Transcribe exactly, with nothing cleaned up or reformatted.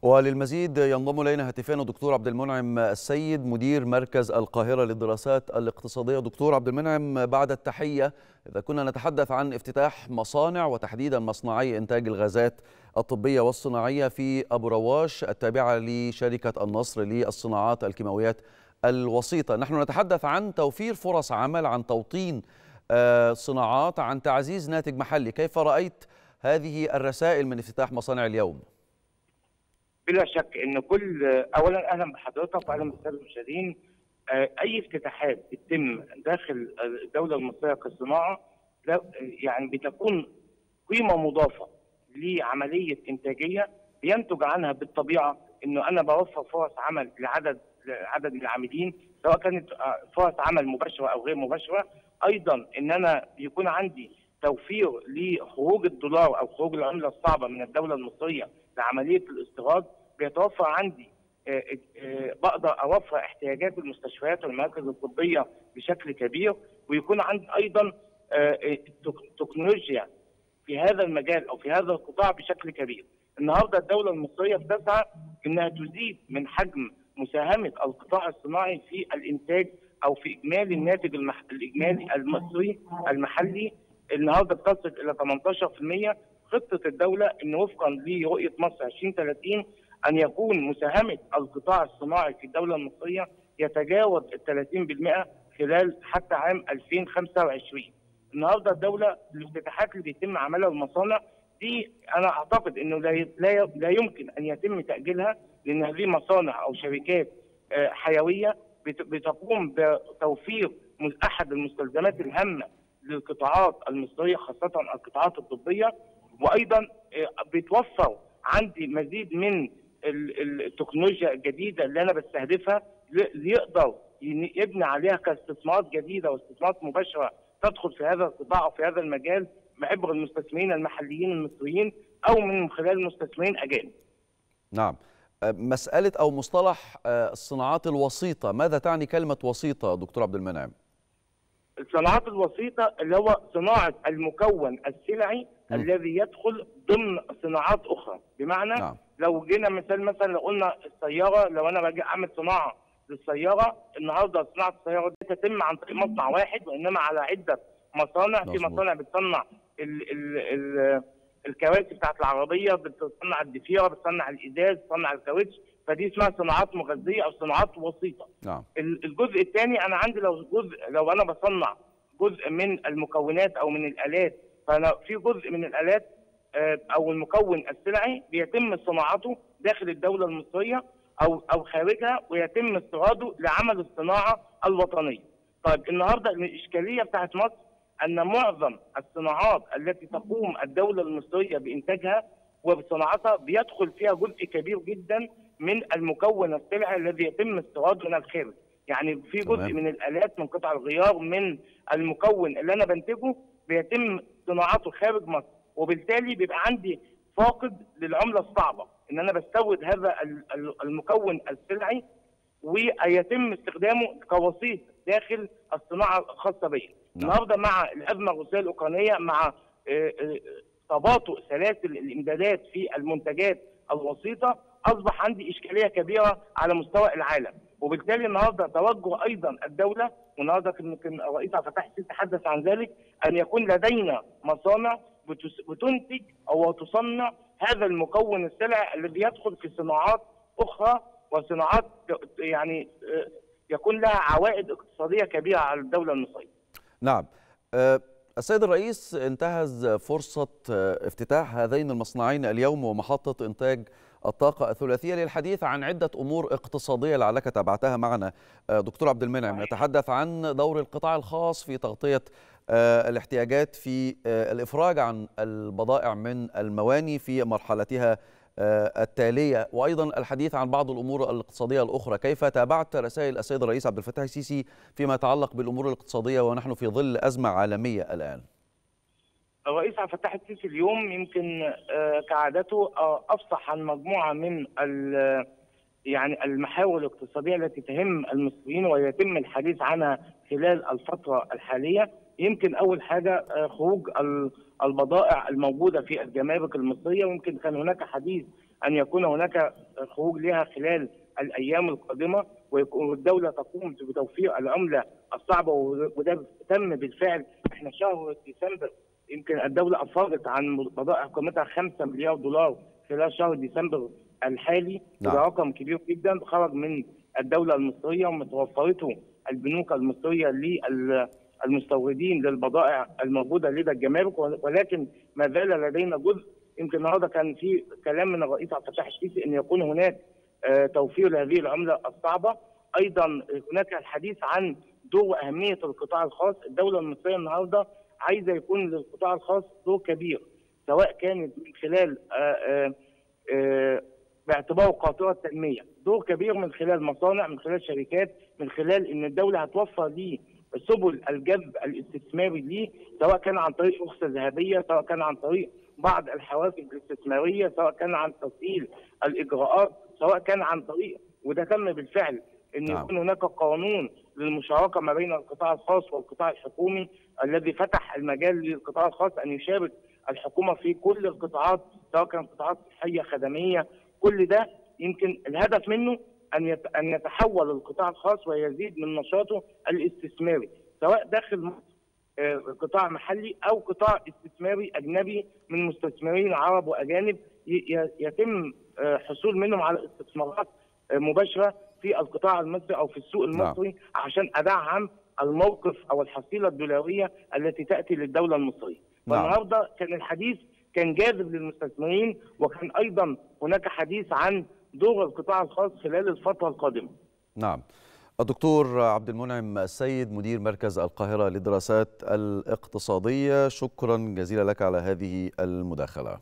وللمزيد ينضم إلينا هاتفيا الدكتور عبد المنعم السيد مدير مركز القاهرة للدراسات الاقتصادية. دكتور عبد المنعم، بعد التحية، إذا كنا نتحدث عن افتتاح مصانع وتحديدا مصنعي إنتاج الغازات الطبية والصناعية في أبو رواش التابعة لشركة النصر للصناعات الكيماويات الوسيطة، نحن نتحدث عن توفير فرص عمل، عن توطين صناعات، عن تعزيز ناتج محلي. كيف رأيت هذه الرسائل من افتتاح مصانع اليوم؟ بلا شك ان كل اولا اهلا بحضرتك واهلا بالساده المشاهدين. اي افتتاحات بتتم داخل الدوله المصريه كصناعه يعني بتكون قيمه مضافه لعمليه انتاجيه بينتج عنها بالطبيعه انه انا بوفر فرص عمل لعدد عدد العاملين، سواء كانت فرص عمل مباشره او غير مباشره. ايضا ان انا بيكون عندي توفير لخروج الدولار او خروج العمله الصعبه من الدوله المصريه لعمليه الاستيراد. بيتوفر عندي بقدر اوفر احتياجات المستشفيات والمراكز الطبيه بشكل كبير، ويكون عندي ايضا تكنولوجيا في هذا المجال او في هذا القطاع بشكل كبير. النهارده الدوله المصريه بتسعى انها تزيد من حجم مساهمه القطاع الصناعي في الانتاج او في اجمالي الناتج المح... الاجمالي المصري المحلي. النهارده بتصل الى ثمانية عشر بالمئة. خطه الدوله ان وفقا لرؤيه مصر ألفين وثلاثين ان يكون مساهمه القطاع الصناعي في الدوله المصريه يتجاوز ال ثلاثين بالمئة خلال حتى عام ألفين وخمسة وعشرين. النهارده الدوله الافتتاحات اللي بيتم عملها المصانع دي انا اعتقد انه لا لا يمكن ان يتم تاجيلها، لان هذه مصانع او شركات حيويه بتقوم بتوفير احد المستلزمات الهامه للقطاعات المصريه خاصه القطاعات الطبيه، وايضا بتوفر عندي مزيد من التكنولوجيا الجديده اللي انا بستهدفها ليقدر يبني عليها كاستثمارات جديده واستثمارات مباشره تدخل في هذا القطاع او في هذا المجال عبر المستثمرين المحليين المصريين او من خلال المستثمرين اجانب. نعم. مساله او مصطلح الصناعات الوسيطه، ماذا تعني كلمه وسيطه دكتور عبد المنعم؟ الصناعات الوسيطه اللي هو صناعه المكون السلعي م. الذي يدخل ضمن صناعات اخرى، بمعنى نعم. لو جينا مثال مثلا لو قلنا السياره، لو انا باجي اعمل صناعه للسياره، النهارده صناعه السياره دي تتم عن طريق مصنع واحد وانما على عده مصانع. في مصانع بتصنع ال ال ال الكراسي بتاعت العربيه، بتصنع الضفيره، بتصنع الازاز، بتصنع الكاوتش، فدي اسمها صناعات مغذيه او صناعات وسيطه. نعم. الجزء الثاني انا عندي لو جزء لو انا بصنع جزء من المكونات او من الالات، فانا في جزء من الالات او المكون السلعي بيتم صناعته داخل الدوله المصريه او او خارجها ويتم استيراده لعمل الصناعه الوطنيه. طيب النهارده الاشكاليه بتاعت مصر ان معظم الصناعات التي تقوم الدوله المصريه بانتاجها وبصناعتها بيدخل فيها جزء كبير جدا من المكون السلعي الذي يتم استيراده من الخارج. يعني في جزء من الالات، من قطع الغيار، من المكون اللي انا بنتجه بيتم صناعته خارج مصر، وبالتالي بيبقى عندي فاقد للعمله الصعبه ان انا بستورد هذا المكون السلعي ويتم استخدامه كوسيط داخل الصناعه الخاصه بي. النهارده مع الازمه الروسيه الاوكرانيه، مع تباطؤ سلاسل الامدادات في المنتجات الوسيطه، اصبح عندي اشكاليه كبيره على مستوى العالم، وبالتالي النهارده توجه ايضا الدوله، والنهارده يمكن الرئيس عبد الفتاح السيسي تحدث عن ذلك، ان يكون لدينا مصانع بتنتج او تصنع هذا المكون السلعي الذي يدخل في صناعات اخرى، وصناعات يعني يكون لها عوائد اقتصاديه كبيره على الدوله المصريه. نعم. السيد الرئيس انتهز فرصة افتتاح هذين المصنعين اليوم ومحطة إنتاج الطاقة الثلاثية للحديث عن عدة أمور اقتصادية لعلك تابعتها معنا دكتور عبد المنعم. نتحدث عن دور القطاع الخاص في تغطية الاحتياجات في الإفراج عن البضائع من المواني في مرحلتها التالية، وأيضا الحديث عن بعض الأمور الاقتصادية الأخرى. كيف تابعت رسائل السيد الرئيس عبد الفتاح السيسي فيما يتعلق بالأمور الاقتصادية ونحن في ظل أزمة عالمية الآن؟ الرئيس عبد الفتاح السيسي اليوم يمكن كعادته أفصح عن مجموعة من يعني المحاور الاقتصادية التي تهم المصريين ويتم الحديث عنها خلال الفترة الحالية. يمكن أول حاجة خروج البضائع الموجودة في الجمارك المصرية، ويمكن كان هناك حديث أن يكون هناك الخروج لها خلال الايام القادمه، والدوله تقوم بتوفير العمله الصعبه، وده تم بالفعل. احنا شهر ديسمبر يمكن الدوله افرجت عن بضائع قيمتها خمسة مليار دولار خلال شهر ديسمبر الحالي. نعم. وده رقم كبير جدا خرج من الدوله المصريه ومتوفرته البنوك المصريه للمستوردين للبضائع الموجوده لدى الجمارك، ولكن ما زال لدينا جزء. يمكن النهارده كان في كلام من الرئيس عبد الفتاح السيسي ان يكون هناك توفير لهذه العمله الصعبه. ايضا هناك الحديث عن دور واهميه القطاع الخاص. الدوله المصريه النهارده عايزه يكون للقطاع الخاص دور كبير، سواء كانت من خلال آآ آآ باعتباره قاطره تنميه، دور كبير من خلال مصانع، من خلال شركات، من خلال ان الدوله هتوفر ليه سبل الجذب الاستثماري ليه، سواء كان عن طريق رخصه ذهبيه، سواء كان عن طريق بعض الحوافز الاستثماريه، سواء كان عن تسهيل الاجراءات، سواء كان عن طريق، وده تم بالفعل، ان نعم. يكون هناك قانون للمشاركه ما بين القطاع الخاص والقطاع الحكومي، الذي فتح المجال للقطاع الخاص ان يشارك الحكومه في كل القطاعات، سواء كانت قطاعات صحيه خدميه. كل ده يمكن الهدف منه ان ان يتحول القطاع الخاص ويزيد من نشاطه الاستثماري، سواء داخل مصر قطاع محلي او قطاع استثماري اجنبي من مستثمرين عرب واجانب، يتم حصول منهم على استثمارات مباشره في القطاع المصري او في السوق المصري. نعم. عشان ادعم الموقف او الحصيله الدولاريه التي تاتي للدوله المصريه. نعم. والنهارده كان الحديث كان جاذب للمستثمرين، وكان ايضا هناك حديث عن دور القطاع الخاص خلال الفتره القادمه. نعم. الدكتور عبد المنعم السيد مدير مركز القاهرة للدراسات الاقتصادية، شكرا جزيلا لك على هذه المداخلة.